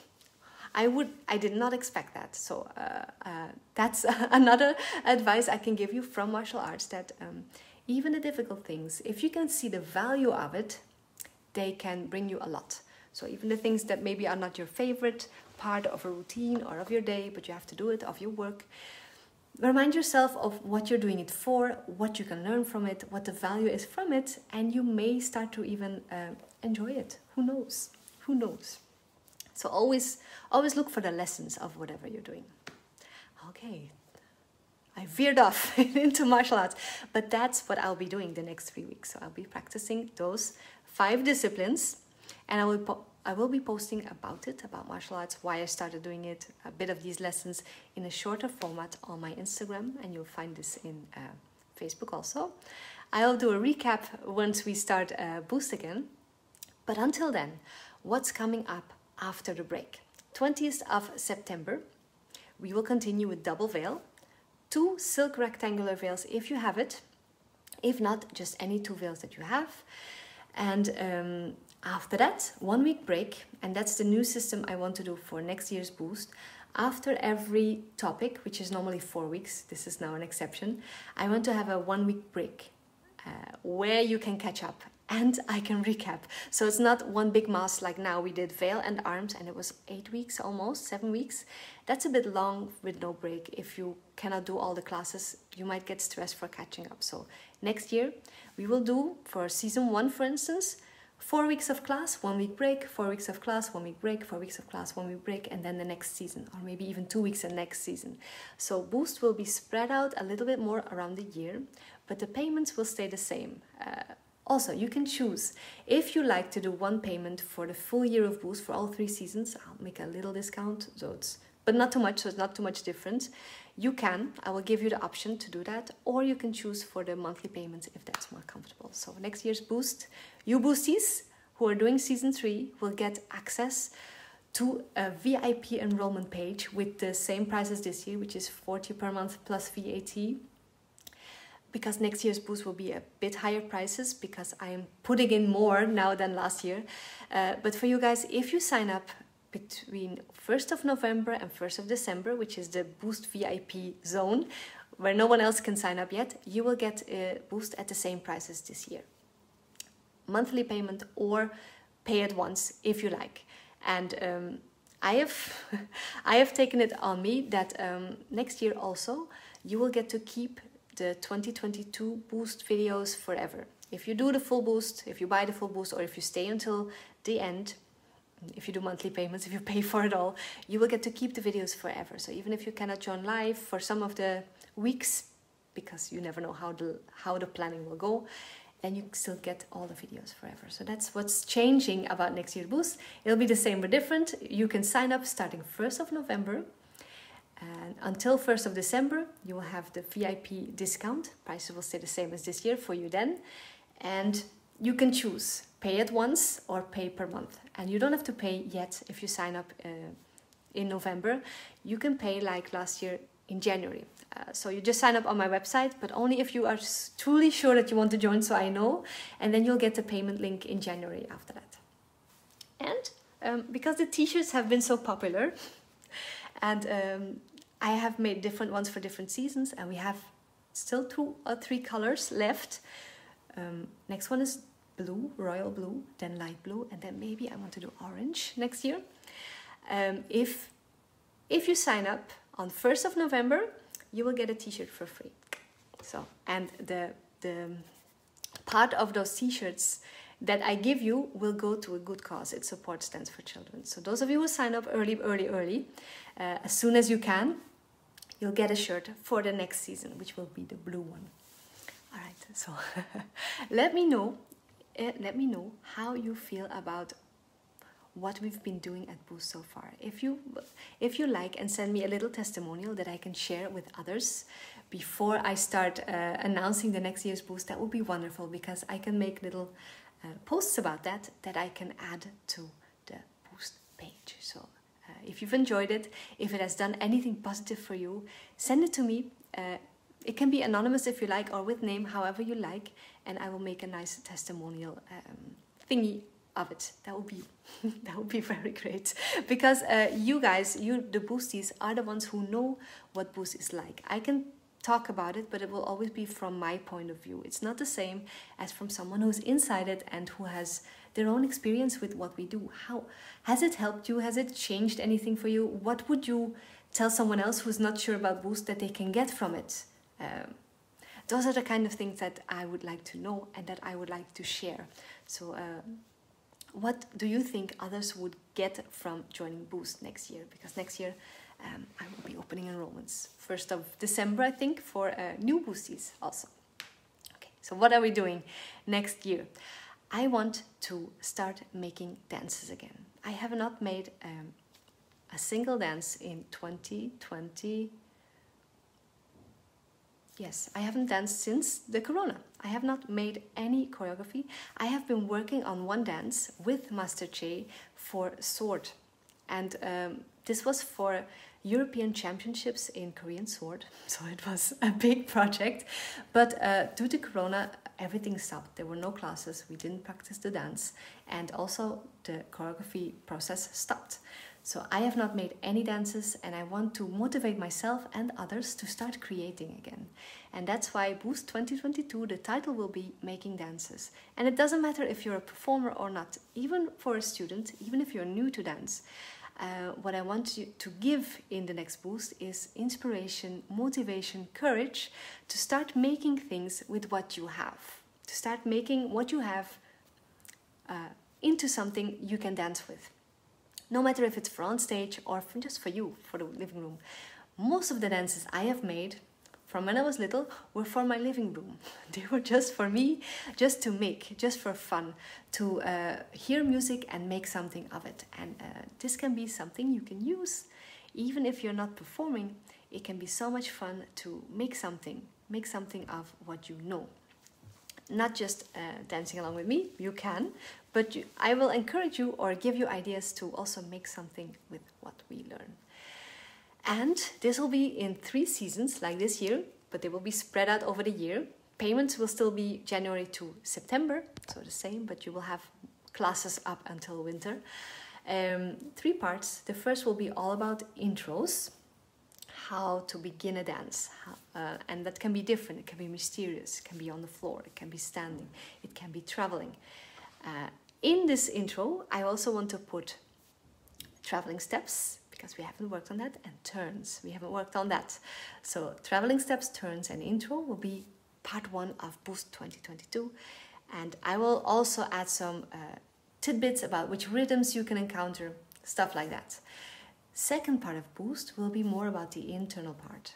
I did not expect that. So that's another advice I can give you from martial arts, that even the difficult things, if you can see the value of it, they can bring you a lot. So even the things that maybe are not your favorite part of a routine or of your day, but you have to do it, of your work, remind yourself of what you're doing it for, what you can learn from it, what the value is from it, and you may start to even enjoy it. Who knows? Who knows? So always look for the lessons of whatever you're doing. Okay, I veered off into martial arts, but that's what I'll be doing the next 3 weeks. So I'll be practicing those 5 disciplines, and I will be posting about it, about martial arts, why I started doing it, a bit of these lessons in a shorter format on my Instagram, and you'll find this in Facebook also. I'll do a recap once we start Boost again. But until then, what's coming up after the break? 20th of September, we will continue with double veil, 2 silk rectangular veils if you have it. If not, just any 2 veils that you have. And after that, 1 week break, and that's the new system I want to do for next year's Boost. After every topic, which is normally 4 weeks, this is now an exception, I want to have a 1 week break where you can catch up and I can recap. So it's not one big mass like now. We did veil and arms and it was 8 weeks, almost 7 weeks. That's a bit long with no break. If you cannot do all the classes, you might get stressed for catching up. So next year we will do, for season 1 for instance, 4 weeks of class, 1 week break, 4 weeks of class, 1 week break, 4 weeks of class, 1 week break, and then the next season, or maybe even 2 weeks the next season. So Boost will be spread out a little bit more around the year, but the payments will stay the same. Also, you can choose. If you like to do one payment for the full year of Boost for all 3 seasons, I'll make a little discount, but not too much, so it's not too much difference. You can, I will give you the option to do that, or you can choose for the monthly payments if that's more comfortable. So next year's Boost, you Boosties who are doing season 3 will get access to a VIP enrollment page with the same price as this year, which is 40 per month plus VAT. Because next year's Boost will be a bit higher prices because I am putting in more now than last year. But for you guys, if you sign up between 1st of November and 1st of December, which is the Boost VIP zone, where no one else can sign up yet, you will get a Boost at the same price as this year. Monthly payment or pay at once if you like. And I have taken it on me that next year also you will get to keep the 2022 Boost videos forever. If you do the full Boost, if you buy the full Boost, or if you stay until the end, if you do monthly payments, if you pay for it all, you will get to keep the videos forever. So even if you cannot join live for some of the weeks, because you never know how the planning will go, then you still get all the videos forever. So that's what's changing about next year's Boost. It'll be the same but different. You can sign up starting 1st of November. And until 1st of December, you will have the VIP discount. Prices will stay the same as this year for you then. And you can choose pay at once or pay per month. And you don't have to pay yet if you sign up in November. You can pay like last year in January. So you just sign up on my website, but only if you are truly sure that you want to join, so I know. And then you'll get the payment link in January after that. And because the t-shirts have been so popular, and I have made different ones for different seasons, and we have still 2 or 3 colors left. Next one is blue, royal blue, then light blue, and then maybe I want to do orange next year. If you sign up on 1st of November, you will get a t-shirt for free. So, and the part of those t-shirts that I give you will go to a good cause. It supports Dance for Children. So those of you who sign up early, as soon as you can, you'll get a shirt for the next season, which will be the blue one. All right, so let me know how you feel about what we've been doing at Boost so far. If you like, and send me a little testimonial that I can share with others before I start announcing the next year's Boost, that would be wonderful, because I can make little posts about that I can add to the Boost page. So if you've enjoyed it, if it has done anything positive for you, send it to me. It can be anonymous if you like, or with name, however you like, and I will make a nice testimonial thingy of it. That would be very great, because you guys, the Boosties, are the ones who know what Boost is like. I can talk about it, but it will always be from my point of view. It's not the same as from someone who's inside it and who has their own experience with what we do. How has it helped you? Has it changed anything for you? What would you tell someone else who's not sure about Boost that they can get from it? Those are the kind of things that I would like to know and that I would like to share. So what do you think others would get from joining Boost next year? Because next year I will be opening enrollments 1st of December, I think, for new Boosties also. Okay, so what are we doing next year? I want to start making dances again. I have not made a single dance in 2020. Yes, I haven't danced since the corona. I have not made any choreography. I have been working on one dance with Master Tae for sword. And this was for European Championships in Korean sword. So it was a big project. But due to corona, everything stopped. There were no classes. We didn't practice the dance. And also the choreography process stopped. So I have not made any dances, and I want to motivate myself and others to start creating again. And that's why Boost 2022, the title will be Making Dances. And it doesn't matter if you're a performer or not, even for a student, even if you're new to dance. What I want you to give in the next Boost is inspiration, motivation, courage to start making things with what you have. To start making what you have into something you can dance with. No matter if it's for on stage or just for you, for the living room. Most of the dances I have made from when I was little were for my living room. They were just for me, just to make, just for fun, to hear music and make something of it. And this can be something you can use. Even if you're not performing, it can be so much fun to make something of what you know. Not just dancing along with me, you can, but I will encourage you or give you ideas to also make something with what we learn. And this will be in 3 seasons, like this year, but they will be spread out over the year. Payments will still be January to September, so the same, but you will have classes up until winter. 3 parts. The first will be all about intros, how to begin a dance, and that can be different. It can be mysterious, it can be on the floor, it can be standing, it can be traveling. In this intro, I also want to put traveling steps, because we haven't worked on that, and turns. We haven't worked on that. So traveling steps, turns, and intro will be part 1 of Boost 2022. And I will also add some tidbits about which rhythms you can encounter, stuff like that. Second part of Boost will be more about the internal part.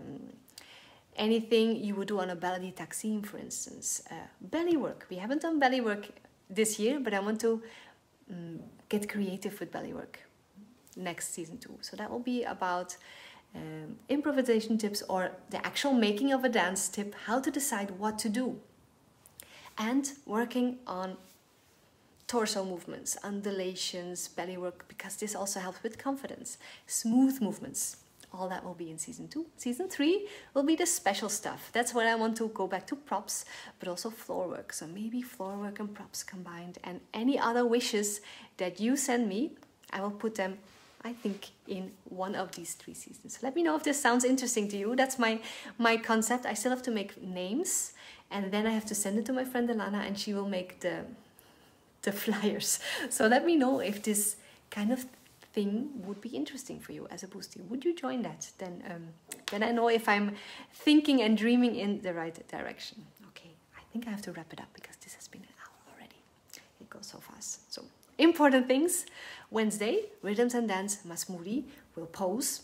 Anything you would do on a ballet taksim, for instance. Belly work. We haven't done belly work this year, but I want to get creative with belly work next season 2. So that will be about improvisation tips or the actual making of a dance tip, how to decide what to do. And working on torso movements, undulations, belly work, because this also helps with confidence. Smooth movements, all that will be in season 2. Season 3 will be the special stuff. That's where I want to go back to props, but also floor work. So maybe floor work and props combined, and any other wishes that you send me, I will put them, I think, in one of these 3 seasons. Let me know if this sounds interesting to you. That's my concept. I still have to make names, and then I have to send it to my friend Alana, and she will make the flyers. So let me know if this kind of thing would be interesting for you as a boostie. Would you join that? Then I know if I'm thinking and dreaming in the right direction. Okay, I think I have to wrap it up because this has been an hour already. It goes so fast. So important things. Wednesday, Rhythms and Dance Masmoudi will pose.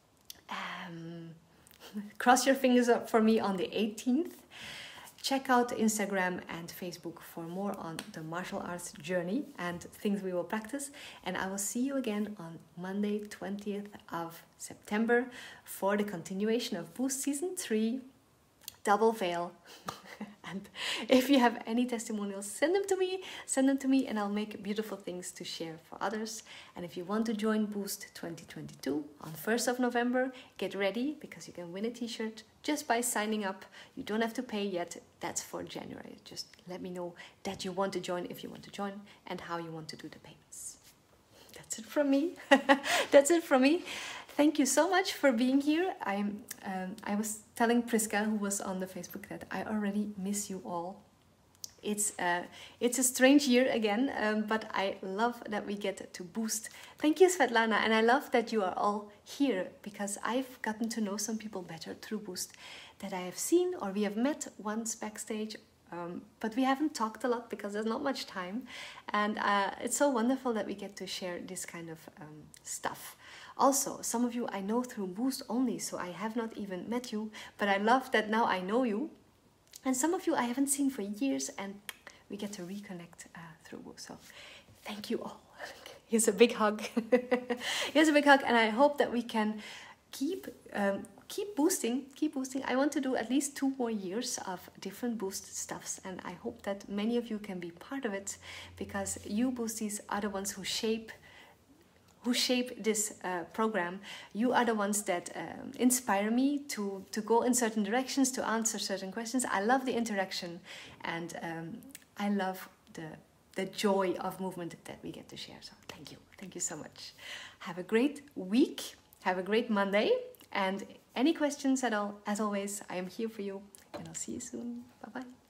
Cross your fingers up for me on the 18th. Check out Instagram and Facebook for more on the martial arts journey and things we will practice. And I will see you again on Monday, 20th of September for the continuation of Boost Season 3, Double Veil. And if you have any testimonials, send them to me, and I'll make beautiful things to share for others. And if you want to join Boost 2022 on 1st of November, get ready because you can win a t-shirt just by signing up. You don't have to pay yet. That's for January. Just let me know that you want to join, if you want to join, and how you want to do the payments. That's it from me. That's it from me. thank you so much for being here. I was telling Priska, who was on the Facebook, that I already miss you all. It's a strange year again, but I love that we get to boost. Thank you, Svetlana, and I love that you are all here, because I've gotten to know some people better through Boost that I have seen or we have met once backstage, but we haven't talked a lot because there's not much time, and it's so wonderful that we get to share this kind of stuff. Also, some of you I know through Boost only, so I have not even met you, but I love that now I know you. And some of you I haven't seen for years, and we get to reconnect through Boost. So thank you all. Here's a big hug. Here's a big hug, and I hope that we can keep boosting. I want to do at least 2 more years of different Boost stuffs, and I hope that many of you can be part of it, because you Boosties are the ones who shape this program. You are the ones that inspire me to go in certain directions, to answer certain questions. I love the interaction, and I love the joy of movement that we get to share. So thank you so much. Have a great week, have a great Monday, and any questions at all, as always, I am here for you, and I'll see you soon. Bye bye.